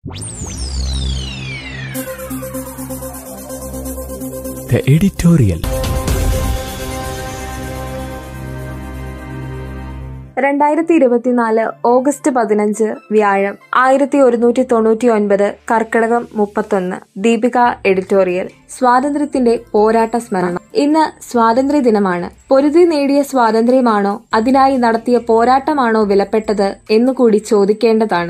The editorial. 2024 August 15 വ്യാഴം 1199 കർക്കിടകം 31. Deepika editorial. സ്വാതന്ത്ര്യത്തിന്റെ പോരാട്ട സ്മരണം. ഇന്ന് സ്വാതന്ത്ര്യ ദിനമാണ്. പൊരുതി നേടിയ സ്വാതന്ത്ര്യമാണോ അതിനായി നടത്തിയ പോരാട്ടമാണോ വിലപ്പെട്ടത് എന്നുകൂടി ചോദിക്കേണ്ടതാണ്.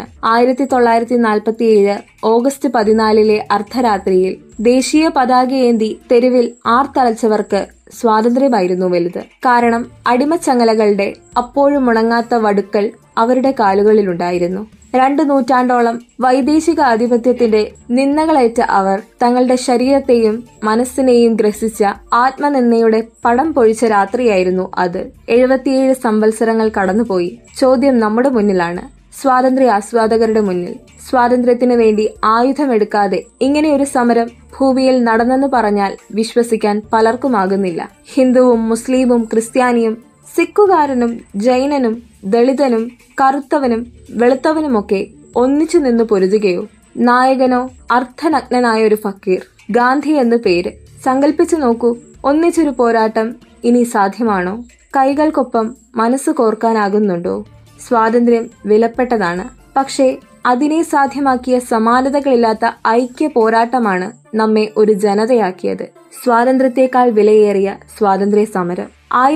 1947 ഓഗസ്റ്റ് 14 അർദ്ധരാത്രിയിൽ ദേശീയ പതാകയേന്തി തെരുവിൽ ആർത്തലച്ചവർക്ക് സ്വാതന്ത്ര്യമായിരുന്നു വലുത്. കാരണം അടിമച്ചങ്ങലകളുടെ അപ്പോഴും മുണങ്ങാത്ത വടുക്കൾ അവരുടെ കാലുകളിലുണ്ടായിരുന്നു. 2 നൂറ്റാണ്ടോളം വൈദേശിക ആധിപത്യത്തിന്റെ നിന്ദകളേറ്റ അവർ തങ്ങളുടെ ശരീരത്തെയും മനസ്സിനെയും ഗ്രസിച്ച ആത്മനിന്ദയുടെ പടം പൊഴിച്ച രാത്രിയായിരുന്നു അത്. 77 സംവത്സരങ്ങൾ കടന്നുപോയി. ചോദ്യം നമ്മുടെ മുന്നിലാണ്, സ്വാതന്ത്ര്യ ആസ്വാദകരുടെ മുന്നിൽ. സ്വാതന്ത്ര്യത്തിനു വേണ്ടി ആയുധമെടുക്കാതെ ഇങ്ങനെയൊരു സമരം ഭൂമിയിൽ നടന്നെന്ന് പറഞ്ഞാൽ വിശ്വസിക്കാൻ പലർക്കുമാകുന്നില്ല. ഹിന്ദുവും മുസ്ലിമും ക്രിസ്ത്യാനിയും സിഖുകാരനും ജൈനനും ദളിതനും കറുത്തവനും വെളുത്തവനുമൊക്കെ ഒന്നിച്ചു നിന്ന് പൊരുതുകയോ? നായകനോ അർദ്ധനഗ്നനായ ഒരു ഫക്കീർ, ഗാന്ധി എന്ന് പേര്. സങ്കല്പിച്ചു നോക്കൂ, ഒന്നിച്ചൊരു പോരാട്ടം ഇനി സാധ്യമാണോ? കൈകൾക്കൊപ്പം മനസ്സ് കോർക്കാനാകുന്നുണ്ടോ? സ്വാതന്ത്ര്യം വിലപ്പെട്ടതാണ്. പക്ഷേ അതിനെ സാധ്യമാക്കിയ സമാനതകളില്ലാത്ത ഐക്യ പോരാട്ടമാണ് നമ്മെ ഒരു ജനതയാക്കിയത്. സ്വാതന്ത്ര്യത്തെക്കാൾ വിലയേറിയ സ്വാതന്ത്ര്യ സമരം.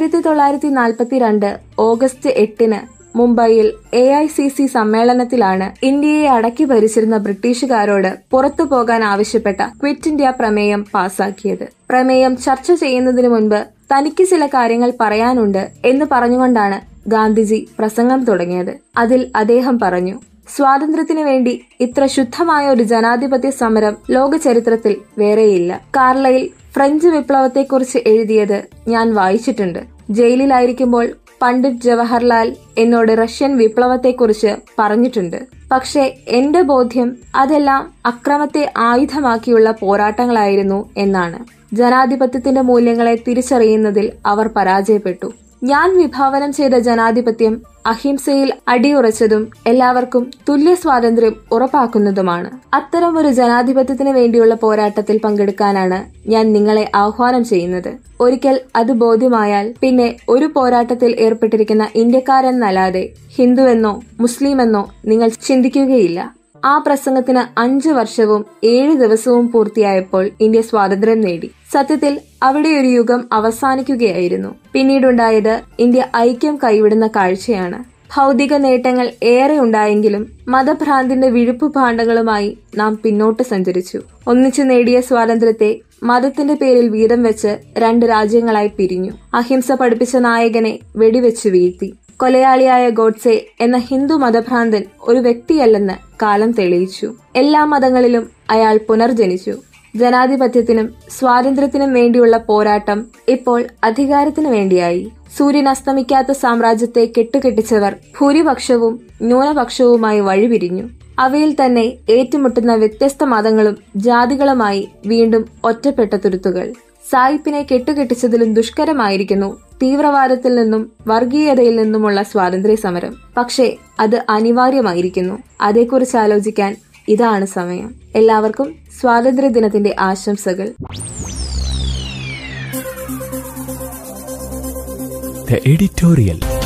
1942 ഓഗസ്റ്റ് 8 മുംബൈയിൽ AICC സമ്മേളനത്തിലാണ് ഇന്ത്യയെ അടക്കി ഭരിച്ചിരുന്ന ബ്രിട്ടീഷുകാരോട് പുറത്തു പോകാൻ ആവശ്യപ്പെട്ട ക്വിറ്റ് ഇന്ത്യ പ്രമേയം പാസാക്കിയത്. പ്രമേയം ചർച്ച ചെയ്യുന്നതിന് മുൻപ് തനിക്ക് ചില കാര്യങ്ങൾ പറയാനുണ്ട് എന്ന് പറഞ്ഞുകൊണ്ടാണ് ഗാന്ധിജി പ്രസംഗം തുടങ്ങിയത്. അതിൽ അദ്ദേഹം പറഞ്ഞു, സ്വാതന്ത്ര്യത്തിനു വേണ്ടി ഇത്ര ശുദ്ധമായ ഒരു ജനാധിപത്യ സമരം ലോക ചരിത്രത്തിൽ വേറെയില്ല. കാർലൈൽ ഫ്രഞ്ച് വിപ്ലവത്തെക്കുറിച്ച് എഴുതിയത് ഞാൻ വായിച്ചിട്ടുണ്ട്. ജയിലിലായിരിക്കുമ്പോൾ പണ്ഡിറ്റ് ജവഹർലാൽ എന്നോട് റഷ്യൻ വിപ്ലവത്തെക്കുറിച്ച് പറഞ്ഞിട്ടുണ്ട്. പക്ഷേ എന്റെ ബോധ്യം അതെല്ലാം അക്രമത്തെ ആയുധമാക്കിയുള്ള പോരാട്ടങ്ങളായിരുന്നു എന്നാണ്. ജനാധിപത്യത്തിന്റെ മൂല്യങ്ങളെ തിരിച്ചറിയുന്നതിൽ അവർ പരാജയപ്പെട്ടു. ഞാൻ വിഭാവനം ചെയ്ത ജനാധിപത്യം അഹിംസയിൽ അടിയുറച്ചതും എല്ലാവർക്കും തുല്യ സ്വാതന്ത്ര്യം ഉറപ്പാക്കുന്നതുമാണ്. അത്തരം ഒരു ജനാധിപത്യത്തിന് വേണ്ടിയുള്ള പോരാട്ടത്തിൽ പങ്കെടുക്കാനാണ് ഞാൻ നിങ്ങളെ ആഹ്വാനം ചെയ്യുന്നത്. ഒരിക്കൽ അത് ബോധ്യമായാൽ പിന്നെ ഒരു പോരാട്ടത്തിൽ ഏർപ്പെട്ടിരിക്കുന്ന ഇന്ത്യക്കാരെന്നല്ലാതെ ഹിന്ദുവെന്നോ മുസ്ലിമെന്നോ നിങ്ങൾ ചിന്തിക്കുകയില്ല. ആ പ്രസംഗത്തിന് 5 വർഷവും 7 ദിവസവും പൂർത്തിയായപ്പോൾ ഇന്ത്യ സ്വാതന്ത്ര്യം നേടി. സത്യത്തിൽ അവിടെ ഒരു യുഗം അവസാനിക്കുകയായിരുന്നു. പിന്നീടുണ്ടായത് ഇന്ത്യ ഐക്യം കൈവിടുന്ന കാഴ്ചയാണ്. ഭൗതിക നേട്ടങ്ങൾ ഏറെ ഉണ്ടായെങ്കിലും മതഭ്രാന്തിന്റെ വിഴുപ്പ് ഭാണ്ഡങ്ങളുമായി നാം പിന്നോട്ട് സഞ്ചരിച്ചു. ഒന്നിച്ചു നേടിയ സ്വാതന്ത്ര്യത്തെ മതത്തിന്റെ പേരിൽ വീതം വെച്ച് 2 രാജ്യങ്ങളായി പിരിഞ്ഞു. അഹിംസ പഠിപ്പിച്ച നായകനെ വെടിവെച്ച് വീഴ്ത്തി. കൊലയാളിയായ ഗോഡ്സെ എന്ന ഹിന്ദു മതഭ്രാന്തൻ ഒരു വ്യക്തിയല്ലെന്ന് കാലം തെളിയിച്ചു. എല്ലാ മതങ്ങളിലും അയാൾ പുനർജനിച്ചു. ജനാധിപത്യത്തിനും സ്വാതന്ത്ര്യത്തിനും വേണ്ടിയുള്ള പോരാട്ടം ഇപ്പോൾ അധികാരത്തിനു വേണ്ടിയായി. സൂര്യൻ അസ്തമിക്കാത്ത സാമ്രാജ്യത്തെ കെട്ടുകെട്ടിച്ചവർ ഭൂരിപക്ഷവും ന്യൂനപക്ഷവുമായി വഴിപിരിഞ്ഞു. അവയിൽ തന്നെ ഏറ്റുമുട്ടുന്ന വ്യത്യസ്ത മതങ്ങളും ജാതികളുമായി വീണ്ടും ഒറ്റപ്പെട്ട തുരുത്തുകൾ. സായിപ്പിനെ കെട്ടുകെട്ടിച്ചതിലും ദുഷ്കരമായിരിക്കുന്നു തീവ്രവാദത്തിൽ നിന്നും വർഗീയതയിൽ നിന്നുമുള്ള സ്വാതന്ത്ര്യ സമരം. പക്ഷേ അത് അനിവാര്യമായിരിക്കുന്നു. അതേക്കുറിച്ച് ആലോചിക്കാൻ ഇതാണ് സമയം. എല്ലാവർക്കും സ്വാതന്ത്ര്യ ദിനത്തിന്റെ ആശംസകൾ. The editorial.